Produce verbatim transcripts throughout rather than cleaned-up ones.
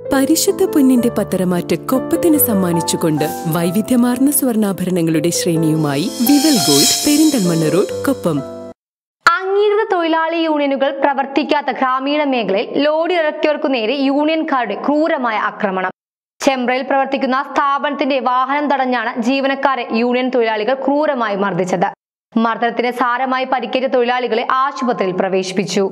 പരിശുദ്ധ പൊന്നിന്റെ പത്തരമാറ്റ കൊപ്പത്തിന് സമ്മാനിച്ചുകൊണ്ട് വൈവിധ്യമാർന്ന സ്വർണ്ണാഭരണങ്ങളുടെ ശ്രേണിയുമായി വിവൽ ഗോൾഡ്, പെരിന്തൽമണ്ണ റോഡ്, കൊപ്പം. അംഗീകൃത തൊഴിലാളി യൂണിയനുകൾ പ്രവർത്തിക്കാത്ത ഗ്രാമീണ മേഖലയിൽ ലോഡ് ഇറക്കിയവർക്കു നേരെ യൂണിയൻകാരുടെ ക്രൂരമായ ആക്രമണം. ചെമ്പ്രയിൽ പ്രവർത്തിക്കുന്ന സ്ഥാപനത്തിന്റെ വാഹനം തടഞ്ഞാണ് ജീവനക്കാരെ യൂണിയൻ തൊഴിലാളികൾ ക്രൂരമായി മർദ്ദിച്ചത്. മർദ്ദനത്തിന് സാരമായി പരിക്കേറ്റ തൊഴിലാളികളെ ആശുപത്രിയിൽ പ്രവേശിപ്പിച്ചു.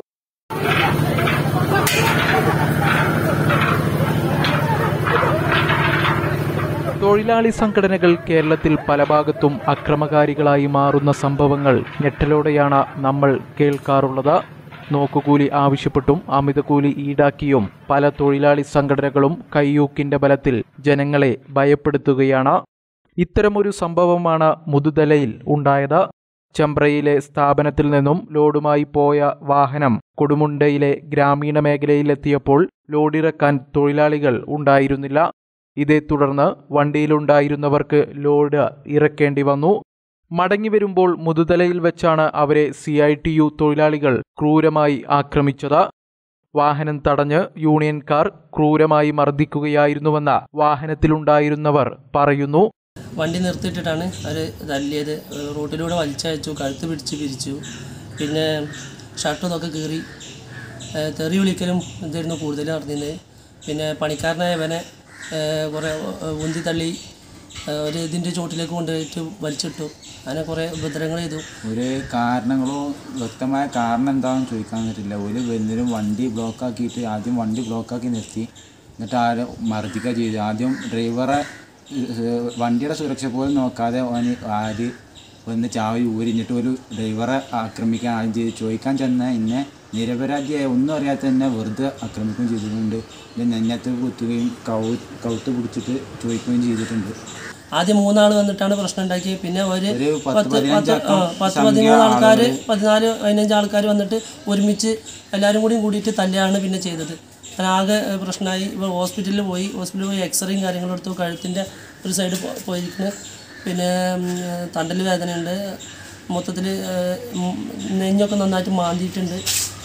തൊഴിലാളി സംഘടനകൾ കേരളത്തിൽ പല ഭാഗത്തും അക്രമകാരികളായി മാറുന്ന സംഭവങ്ങൾ ഞെട്ടലോടെയാണ് നമ്മൾ കേൾക്കാറുള്ളത്. നോക്കുകൂലി ആവശ്യപ്പെട്ടും അമിതകൂലി ഈടാക്കിയും പല തൊഴിലാളി സംഘടനകളും കയ്യൂക്കിന്റെ ബലത്തിൽ ജനങ്ങളെ ഭയപ്പെടുത്തുകയാണ്. ഇത്തരമൊരു സംഭവമാണ് മുതുതലയിൽ ഉണ്ടായത്. ചെമ്പ്രയിലെ സ്ഥാപനത്തിൽ നിന്നും ലോഡുമായി പോയ വാഹനം കൊടുമുണ്ടയിലെ ഗ്രാമീണ മേഖലയിലെത്തിയപ്പോൾ ലോഡിറക്കാൻ തൊഴിലാളികൾ ഉണ്ടായിരുന്നില്ല. ഇതേ തുടർന്ന് വണ്ടിയിലുണ്ടായിരുന്നവർക്ക് ലോഡ് ഇറക്കേണ്ടി വന്നു. മടങ്ങി വരുമ്പോൾ മുതുതലയിൽ വെച്ചാണ് അവരെ സി ഐ ടി യു തൊഴിലാളികൾ ക്രൂരമായി ആക്രമിച്ചത്. വാഹനം തടഞ്ഞ് യൂണിയൻകാർ ക്രൂരമായി മർദ്ദിക്കുകയായിരുന്നുവെന്ന് വാഹനത്തിലുണ്ടായിരുന്നവർ പറയുന്നു. വണ്ടി നിർത്തിയിട്ടിട്ടാണ് അവർ തല്ലിയത്. റോട്ടിലൂടെ വലിച്ചയച്ചു, കഴുത്ത് പിടിച്ച് പിരിച്ചു, പിന്നെ ഷർട്ടൊക്കെ കീറി തെറി വിളിക്കലും ഇതായിരുന്നു കൂടുതൽ നടന്നിരുന്നത്. പിന്നെ പണിക്കാരനായവനെ കുറേ ഉന്തി തള്ളി ഒരു ഇതിൻ്റെ ചോട്ടിലേക്ക് കൊണ്ടുപോയിട്ട് വലിച്ചിട്ടു. അങ്ങനെ കുറേ ഉപദ്രവങ്ങൾ ചെയ്തു. ഒരു കാരണങ്ങളോ വ്യക്തമായ കാരണം എന്താണെന്ന് ചോദിക്കാൻ പറ്റില്ല. ഒരു എന്തെങ്കിലും വണ്ടി ബ്ലോക്കാക്കിയിട്ട് ആദ്യം വണ്ടി ബ്ലോക്കാക്കി നിർത്തി, എന്നിട്ട് ആരും മർദ്ദിക്കുക ചെയ്തു. ആദ്യം ഡ്രൈവറെ വണ്ടിയുടെ സുരക്ഷ പോലും നോക്കാതെ അവന് ആര് വന്ന് ചാവി ഊരിഞ്ഞിട്ട് ഒരു ഡ്രൈവറെ ആക്രമിക്കാൻ ആദ്യം ചെയ്ത് ചോദിക്കാൻ ചെന്ന എന്നെ നിരപരാധിയായ ഒന്നും അറിയാത്ത തന്നെ വെറുതെ ആക്രമിക്കുകയും ചെയ്തിട്ടുണ്ട്. നെഞ്ഞത്ത് കുത്തുകയും കൗ കൗത്ത് പിടിച്ചിട്ട് ചോദിക്കുകയും ചെയ്തിട്ടുണ്ട്. ആദ്യം മൂന്നാൾ വന്നിട്ടാണ് പ്രശ്നം ഉണ്ടാക്കിയത്. പിന്നെ ഒരു പത്ത് പത്ത് പത്ത് പതിമൂന്ന് ആൾക്കാർ പതിനാല് പതിനഞ്ച് ആൾക്കാർ വന്നിട്ട് ഒരുമിച്ച് എല്ലാവരും കൂടി കൂടിയിട്ട് തല്ലാണ് പിന്നെ ചെയ്തത്. ആകെ പ്രശ്നമായി. ഇപ്പോൾ ഹോസ്പിറ്റലിൽ പോയി ഹോസ്പിറ്റലിൽ പോയി എക്സ്റേയും കാര്യങ്ങളും എടുത്തു. കഴുത്തിൻ്റെ ഒരു സൈഡ് പോയിരിക്കുന്നു. പിന്നെ തണ്ടൽ വേദനയുണ്ട്. മൊത്തത്തിൽ നെഞ്ഞൊക്കെ നന്നായിട്ട് മാന്തിയിട്ടുണ്ട്.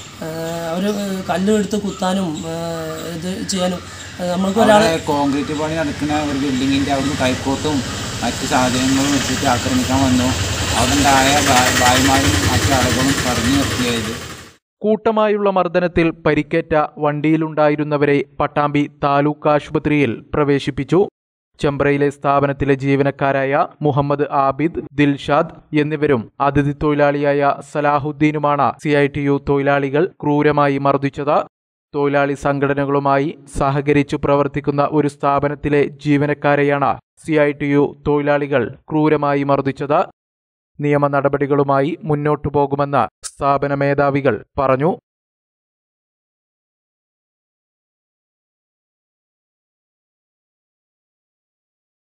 അവർ കല്ലും എടുത്ത് കുത്താനും ഇത് ചെയ്യാനും നമ്മൾക്ക് ഒരാൾ കോൺക്രീറ്റ് പണി നടക്കുന്ന ഒരു ബിൽഡിങ്ങിൻ്റെ അവിടുന്ന് കൈക്കോട്ടും മറ്റ് സാധനങ്ങളും വെച്ചിട്ട് ആക്രമിക്കാൻ വന്നു. അവിടെയുണ്ടായ ഭായിമാരും മറ്റു ആളുകളും പറഞ്ഞു നിർത്തിയത്. കൂട്ടമായുള്ള മർദ്ദനത്തിൽ പരിക്കേറ്റ വണ്ടിയിലുണ്ടായിരുന്നവരെ പട്ടാമ്പി താലൂക്ക് ആശുപത്രിയിൽ പ്രവേശിപ്പിച്ചു. ചെമ്പ്രയിലെ സ്ഥാപനത്തിലെ ജീവനക്കാരായ മുഹമ്മദ് ആബിദ്, ദിൽഷാദ് എന്നിവരും അതിഥി തൊഴിലാളിയായ സലാഹുദ്ദീനുമാണ് സി ഐ ടി യു തൊഴിലാളികൾ ക്രൂരമായി മർദ്ദിച്ചത്. തൊഴിലാളി സംഘടനകളുമായി സഹകരിച്ചു പ്രവർത്തിക്കുന്ന ഒരു സ്ഥാപനത്തിലെ ജീവനക്കാരെയാണ് സി ഐ ടി യു തൊഴിലാളികൾ ക്രൂരമായി മർദ്ദിച്ചത്. നിയമ നടപടികളുമായി മുന്നോട്ടു പോകുമെന്ന് സ്ഥാപന മേധാവികൾ പറഞ്ഞു.